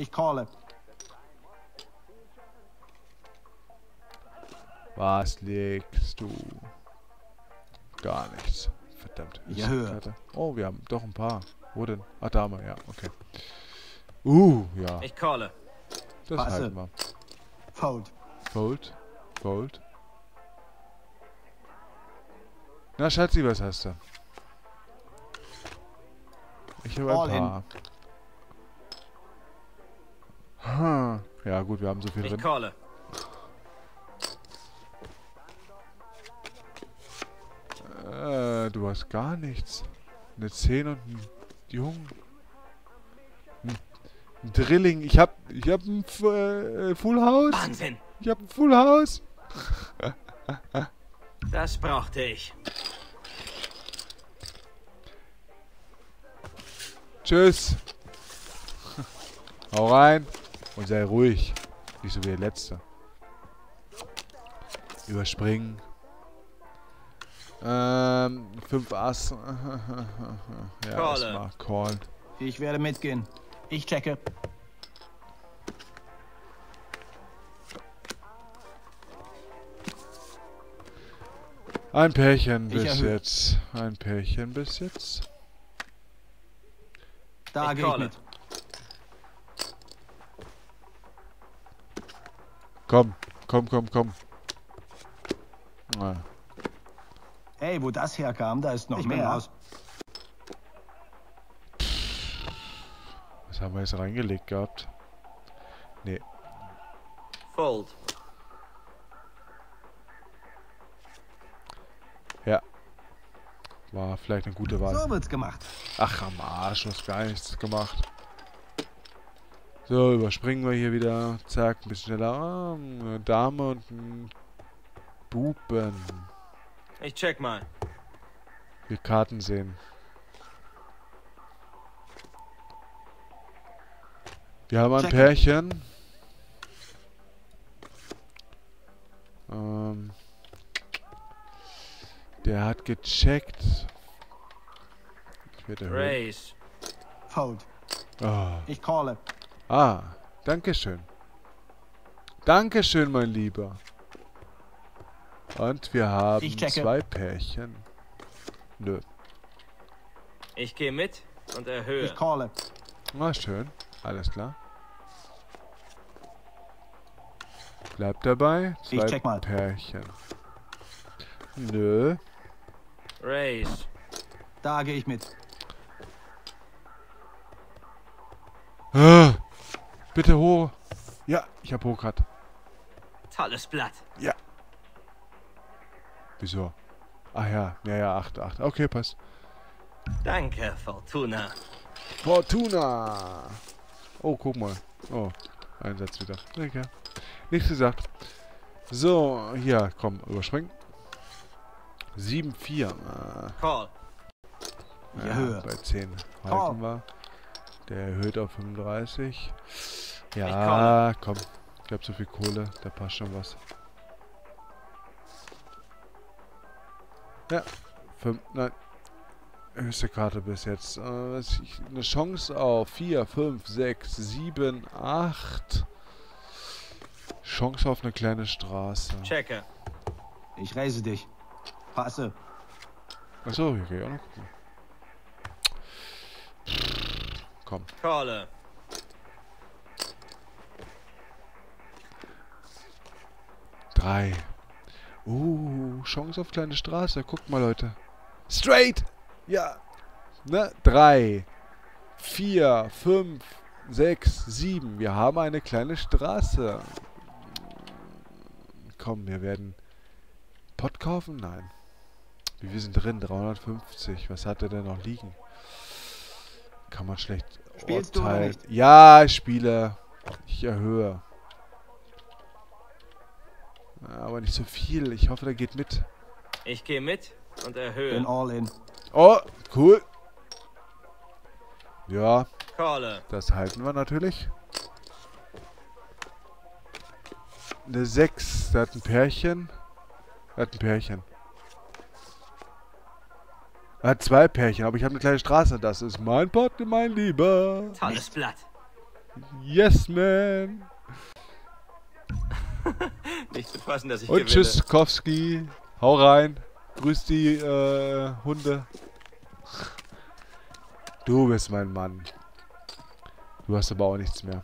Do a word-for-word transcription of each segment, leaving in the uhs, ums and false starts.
Ich calle. Was legst du? Gar nichts. Verdammt. Ich erhöhe. Oh, wir haben doch ein paar. Wo denn? Ah, Dame, ja, okay. Uh, ja. Ich calle. Das Passe. halten wir. Fold. Fold. Fold. Na, Schatzi, was hast du? Ich habe All ein paar. Hm. Ja, gut, wir haben so viel Ich drin. calle. Äh, du hast gar nichts. Eine zehn und ein Jung. Ein, ein Drilling. Ich hab, ich hab ein F äh, Full House. Wahnsinn. Ich hab ein Full House. Das brauchte ich. Tschüss. Hau rein. Und sei ruhig. Nicht so wie der Letzte. Überspringen. Ähm, fünf Ass. Ja, Calle. erstmal Call. Ich werde mitgehen. Ich checke. Ein Pärchen Ich bis erhöhe. jetzt. Ein Pärchen bis jetzt. Da Ich gehe ich calle. mit. Komm, komm, komm, komm. Ah. Hey, wo das herkam, da ist noch Ich bin mehr. raus. Was haben wir jetzt reingelegt gehabt? Nee. Fold. Ja. War vielleicht eine gute Wahl. So wird's gemacht. Ach, am Arsch, du hast gar nichts gemacht. So, überspringen wir hier wieder. Zack, ein bisschen schneller. Ah, eine Dame und ein Buben. Ich check mal. Wir Karten sehen. Wir haben ein Check. Pärchen. Ähm, der hat gecheckt. Ich werde erhöhen. Raise. Fold. Ah. Ich calle. Ah, dankeschön. Dankeschön, mein Lieber. Und wir haben Ich checke. zwei Pärchen. Nö. Ich gehe mit und erhöhe. Ich calle. Na schön. Alles klar. Bleibt dabei. Zwei Ich check mal. Pärchen. Nö. Raise. Da gehe ich mit. Ah, bitte hoch. Ja, ich hab hoch hat. Tolles Blatt. Ja. Wieso? Ach ja, ja, ja, acht, acht. Okay, passt. Danke, Fortuna. Fortuna. Oh, guck mal. Oh, ein Satz wieder. Okay. Nichts gesagt. So, hier, komm, überspringen. sieben vier. Äh, Call. Ich ja, erhöhe. bei zehn Call. halten wir. Der erhöht auf fünfunddreißig. Ich Ja, calle. komm. Ich hab so viel Kohle, da passt schon was. Ja, fünf, nein. Höchste Karte bis jetzt. Äh, was ich, eine Chance auf vier, fünf, sechs, sieben, acht. Chance auf eine kleine Straße. Checke. Ich raise dich. Passe. Achso, hier kann ich auch noch gucken. Komm. Calle. Drei. Uh, Chance auf kleine Straße. Guckt mal, Leute. Straight! Ja. Ne? Drei. Vier, fünf, sechs, sieben. Wir haben eine kleine Straße. Komm, wir werden Pott kaufen? Nein. Wie viel sind drin? dreihundertfünfzig. Was hat er denn noch liegen? Kann man schlecht Spielst du oder urteilen. nicht? Ja, ich spiele. Ich erhöhe. Aber nicht so viel. Ich hoffe, der geht mit. Ich gehe mit und Bin erhöhe. all in. Oh, cool. Ja, Calle. das halten wir natürlich. Eine sechs. Der hat ein Pärchen. Er hat ein Pärchen. Er hat zwei Pärchen, aber ich habe eine kleine Straße. Das ist mein Pott, mein Lieber. Tolles Blatt. Yes, man. Nicht befassen, dass ich Und gewinne. tschüss, Kowski. Hau rein. Grüß die äh, Hunde. Du bist mein Mann. Du hast aber auch nichts mehr.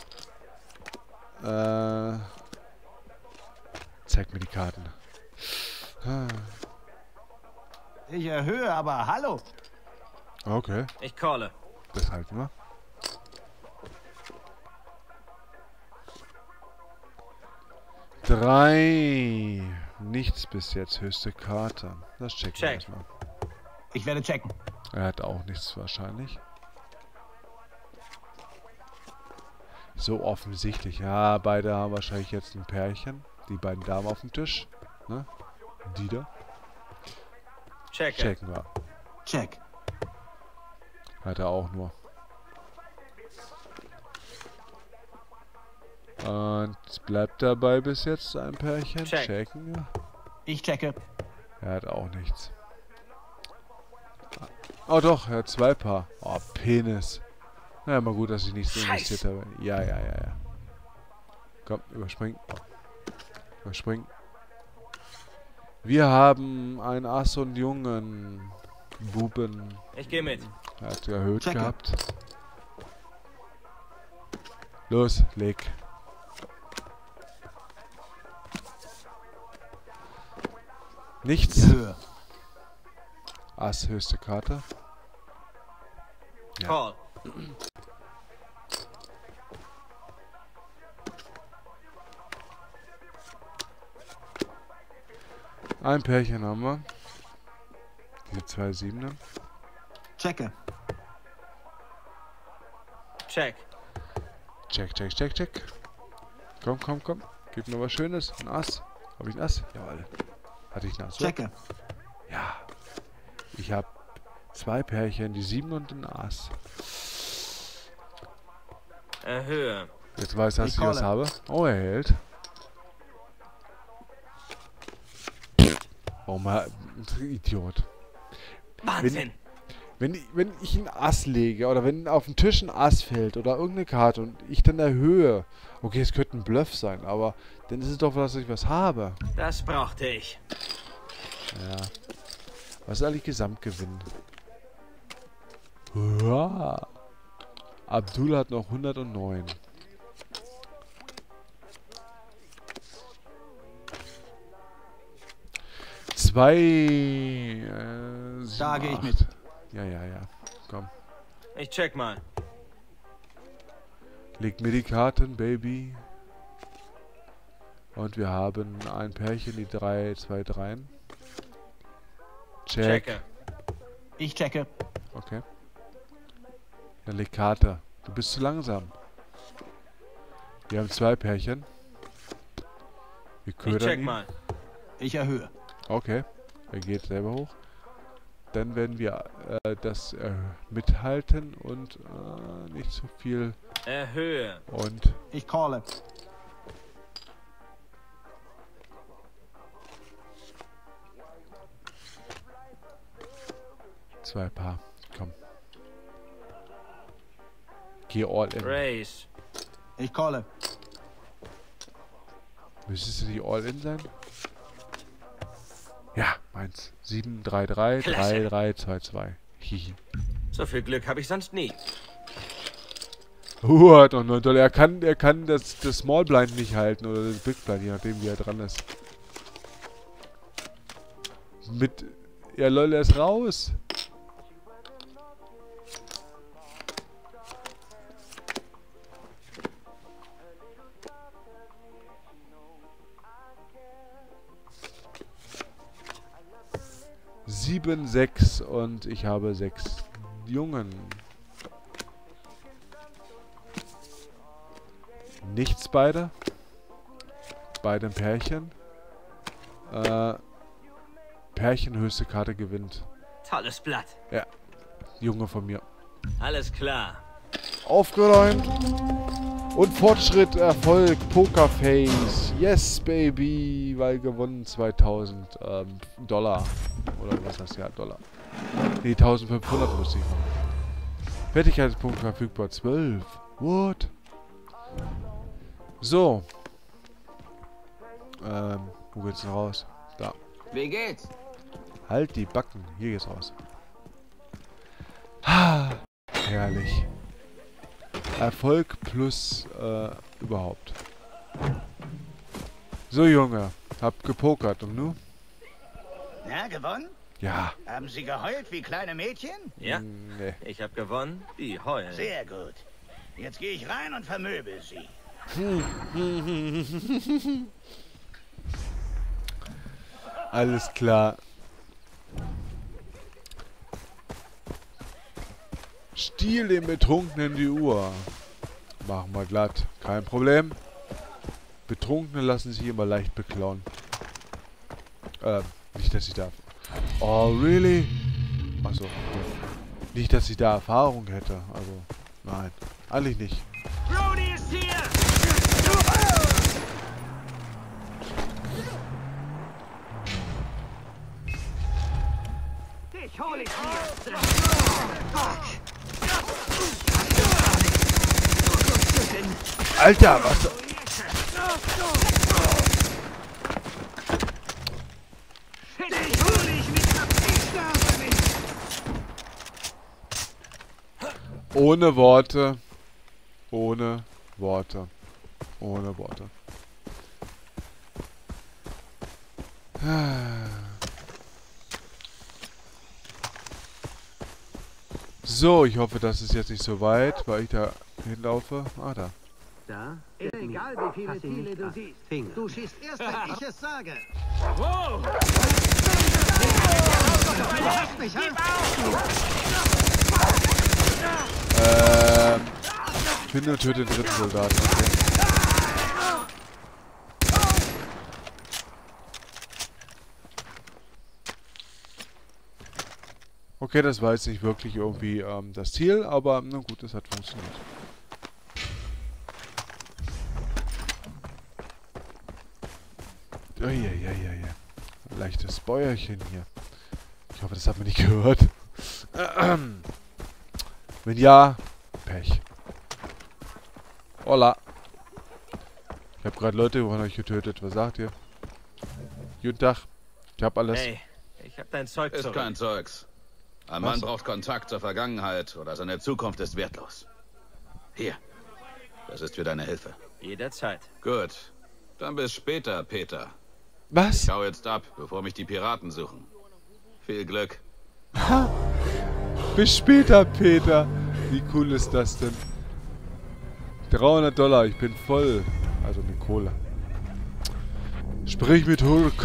Äh, zeig mir die Karten. Ah, Ich erhöhe, aber hallo. okay, Ich calle. das halten wir. Drei. Nichts bis jetzt. Höchste Karte. Das checken wir Check. erstmal. Ich werde checken. Er hat auch nichts wahrscheinlich. So offensichtlich. Ja, beide haben wahrscheinlich jetzt ein Pärchen. Die beiden Damen auf dem Tisch. Ne? Die da. Checke. Checken wir. Check. Hat er auch nur. Und es bleibt dabei bis jetzt ein Pärchen. Check. Checken wir. Ich checke. Er hat auch nichts. Oh doch, er hat zwei Paar. Oh, Penis. Na ja, mal gut, dass ich nichts investiert habe. Ja, ja, ja, ja. Komm, überspring. Überspring. Wir haben einen Ass und Jungen. Buben. Ich gehe mit. Er hat erhöht Checke. gehabt. Los, leg. Nichts. Ich erhöhe. Ass, höchste Karte. Ja. Call. Ein Pärchen haben wir. Diese zwei Siebener. Checke. Check. Check, check, check, check. Komm, komm, komm. Gib mir was Schönes. Ein Ass. Habe ich ein Ass? Jawohl. Hatte ich ein Ass? oder? Checke. Ja. Ich habe zwei Pärchen, die Sieben und ein Ass. Erhöhe. Jetzt weiß er, dass Ich ich was calle. habe. Oh, er hält. Oh, mal. Idiot. Wahnsinn. Wenn, ich- wenn ich ein Ass lege oder wenn auf dem Tisch ein Ass fällt oder irgendeine Karte und ich dann erhöhe, okay, es könnte ein Bluff sein, aber dann ist es doch, dass ich was habe. Das brauchte ich. Ja. Was ist eigentlich Gesamtgewinn? Hurra! Abdul hat noch hundertneun. Zwei. Äh, sieben, Da gehe ich acht. mit. Ja, ja, ja. Komm. Ich check mal. Leg mir die Karten, Baby. Und wir haben ein Pärchen, die drei, zwei, dreien. Check. Checke. Ich checke. Okay. Dann leg Karte. Du bist zu langsam. Wir haben zwei Pärchen. Wir Ich ködern check ihn. mal. Ich erhöhe. Okay. Er geht selber hoch. Dann werden wir äh, das äh, mithalten und äh, nicht so viel. Erhöhe. Und Ich calle. zwei Paar. Komm. Geh all in. Race. Ich calle. Müsstest du die all in sein? Ja, meins. sieben, drei, drei, drei, Klasse. drei, zwei, zwei. Hihi. So viel Glück habe ich sonst nie. Uh, hat noch neun Dollar. Er kann, er kann das, das Small Blind nicht halten oder das Big Blind, je nachdem wie er dran ist. Mit. Ja, lol, er ist raus. Sieben, sechs und ich habe sechs Jungen. Nichts beide. Beide ein Pärchen. Äh, Pärchen höchste Karte gewinnt. Tolles Blatt. Junge von mir. Alles klar. Aufgeräumt. Und Fortschritt, Erfolg, Pokerface. Yes, baby. Weil gewonnen zweitausend ähm, Dollar. Oder was heißt ja, Dollar. Nee, eintausendfünfhundert muss ich machen. Fertigkeitspunkt verfügbar zwölf. What? So. Ähm, wo geht's denn raus? Da. Wie geht's? Halt die Backen. Hier geht's raus. Ha, herrlich. Erfolg plus äh, überhaupt. So, Junge. Hab gepokert. Und nu? Ja, gewonnen? Ja. Haben Sie geheult wie kleine Mädchen? Ja, Nee. ich habe gewonnen. Die heulen. Sehr gut. Jetzt gehe ich rein und vermöbel Sie. Alles klar. Stiehl dem Betrunkenen die Uhr. Machen wir glatt. Kein Problem. Betrunkene lassen sich immer leicht beklauen. Ähm, nicht, dass ich da... Oh, really? Achso, okay. Nicht, dass ich da Erfahrung hätte. Also, nein. Eigentlich nicht. Brody ist hier! Ich hole dich hier! Alter, was... Ich hole dich mit Absicht mich! Ohne Worte. Ohne Worte. Ohne Worte. So, ich hoffe, das ist jetzt nicht so weit, weil ich da hinlaufe. Ah, da. Da? Egal wie viele Fass ihn Ziele nicht du an. siehst. Finger. Du schießt erst, wenn ich es sage. Wow! Du hast mich, ha? Ähm. Finde und töte den dritten Soldaten. Okay. Okay, das war jetzt nicht wirklich irgendwie ähm, das Ziel, aber na gut, es hat funktioniert. Uiuiuiui. Leichtes Bäuerchen hier. Ich hoffe, das hat man nicht gehört. Wenn ja, Pech. Hola. Ich habe gerade Leute von euch getötet. Was sagt ihr? Guten Tag. Ich hab alles. Hey, ich hab dein Zeug Ist zurück. kein Zeugs. Ein Was? Mann braucht Kontakt zur Vergangenheit oder seine Zukunft ist wertlos. Hier. Das ist für deine Hilfe. Jederzeit. Gut. Dann bis später, Peter. Was? Schau jetzt ab, bevor mich die Piraten suchen. Viel Glück. Bis später, Peter. Wie cool ist das denn? dreihundert Dollar, ich bin voll. Also mit Kohle. Sprich mit Hulk.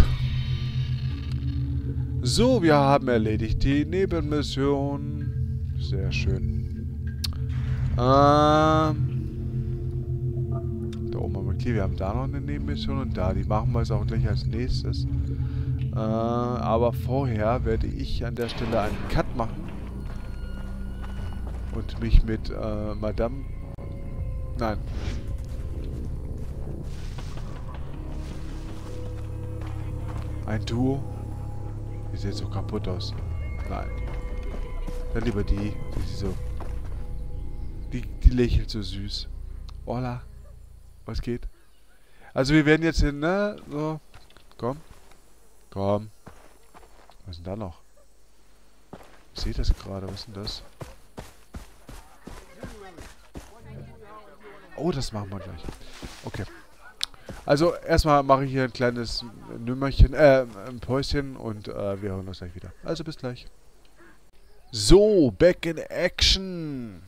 So, wir haben erledigt die Nebenmission. Sehr schön. Ähm. Da oben haben wir okay, wir haben da noch eine Nebenmission und da. Die machen wir jetzt auch gleich als nächstes. Äh, aber vorher werde ich an der Stelle einen Cut machen. Und mich mit äh, Madame... Nein. Ein Duo. Die sieht so kaputt aus. Nein. Dann lieber die. Die sieht so... Die, die lächelt so süß. Hola. Was geht? Also wir werden jetzt hin, ne? So. Komm. Komm. Was ist denn da noch? Ich sehe das gerade. Was ist denn das? Oh, das machen wir gleich. Okay. Also erstmal mache ich hier ein kleines Nümmerchen, äh, ein Päuschen und äh, wir hören uns gleich wieder. Also bis gleich. So, back in action.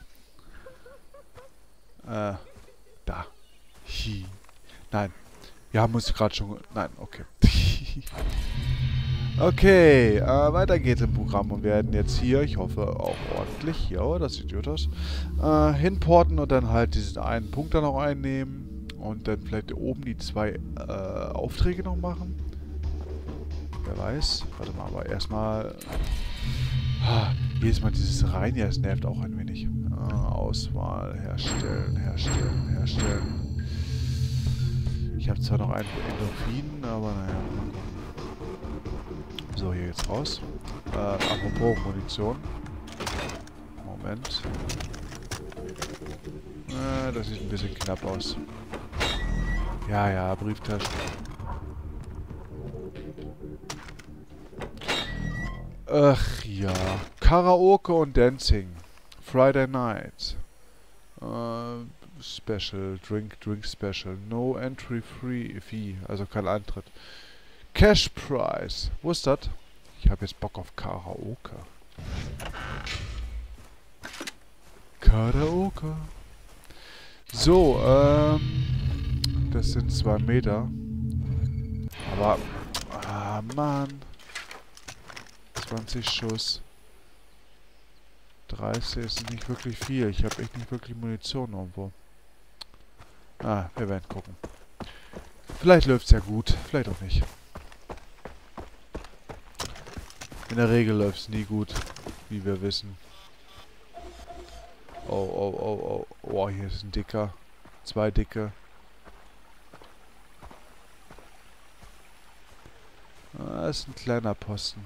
Äh, da. Hi. Nein. Wir haben uns gerade schon... Nein, okay. Okay, äh, weiter geht's im Programm und wir werden jetzt hier, ich hoffe auch ordentlich, ja, das sieht gut aus, äh, hinporten und dann halt diesen einen Punkt da noch einnehmen und dann vielleicht oben die zwei äh, Aufträge noch machen. Wer weiß. Warte mal, aber erstmal... Ah, jedes Mal dieses Rein, ja, es nervt auch ein wenig. Äh, Auswahl, herstellen, herstellen, herstellen. Ich habe zwar noch einen Endorphin, aber naja, mal gucken. So, hier geht's raus. Äh, apropos Munition. Moment. Äh, das sieht ein bisschen knapp aus. Ja, ja, Brieftaschen. Ach ja. Karaoke und Dancing. Friday Night. Äh, Special. Drink, Drink Special. No Entry Free Fee. Also kein Eintritt. Cash Prize. Wo ist das? Ich habe jetzt Bock auf Karaoke. Karaoke. So, ähm... das sind zwei Meter. Aber... Ah, Mann. zwanzig Schuss. dreißig ist nicht wirklich viel. Ich habe echt nicht wirklich Munition irgendwo. Ah, wir werden gucken. Vielleicht läuft es ja gut. Vielleicht auch nicht. In der Regel läuft es nie gut. Wie wir wissen. Oh, oh, oh, oh. Oh, hier ist ein dicker. Zwei dicke. Ah, das ist ein kleiner Posten.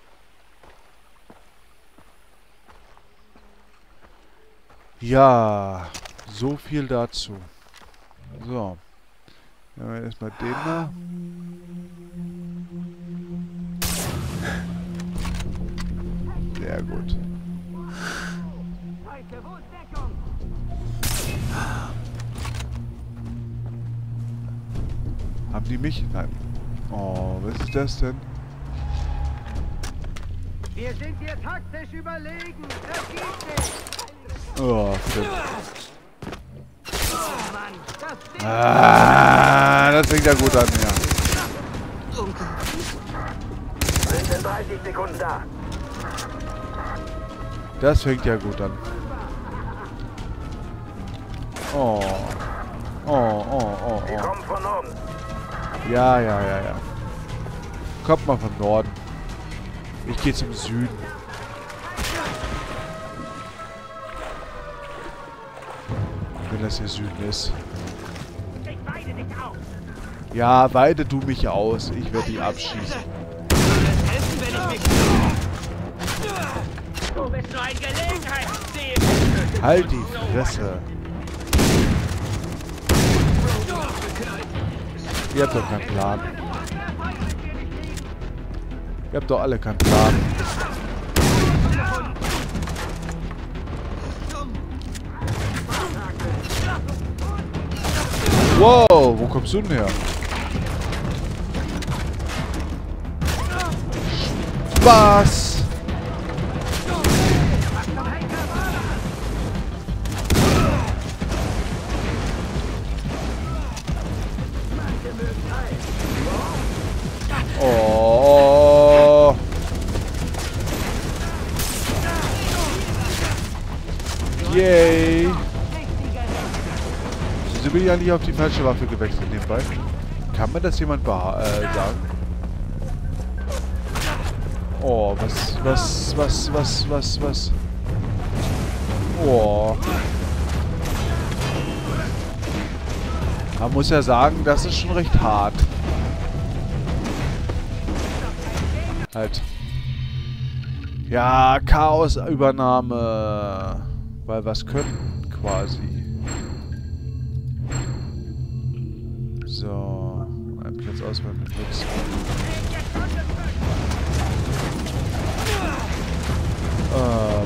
Ja, so viel dazu. So. Dann haben wir erstmal den da. Sehr gut. Haben die mich? Nein. Oh, was ist das denn? Wir sind dir taktisch überlegen. Das geht nicht. Oh, shit. Oh Mann, das Ding. Ah, das fängt ja gut an, ja. Sind in dreißig Sekunden da. Das fängt ja gut an. Oh. Oh, oh, oh, Die oh. kommen von oben. Ja, ja, ja, ja. Kommt mal von Norden. Ich gehe zum Süden. Wenn das hier Süden ist. Ich weide dich aus. Ja, weide du mich aus. Ich werde die abschießen. Helfen, wenn ich mich... Du bist nur ein Gelegenheitsdieb. Halt die Fresse. Ihr habt doch keinen Plan. Ihr habt doch alle keinen Plan. Wow, wo kommst du denn her? Was? Oh. Yay. Wieso bin ich eigentlich auf die falsche Waffe gewechselt nebenbei? Kann mir das jemand beha äh, sagen? Oh, was, was, was, was, was, was? Oh. Man muss ja sagen, das ist schon recht hart. Halt. Ja, Chaos-Übernahme. Weil was können quasi. So. Ein Platz auswählen mit nix. Ähm.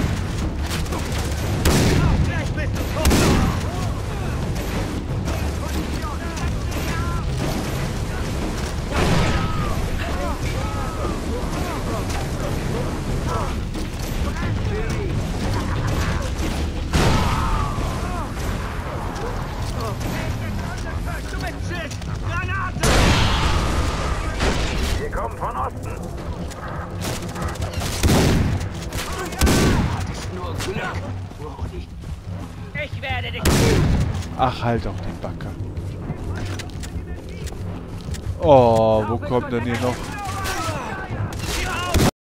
Wir kommen von Osten. Ich werde dich. Ach, halt auch die Backe. Oh, wo kommt denn hier noch?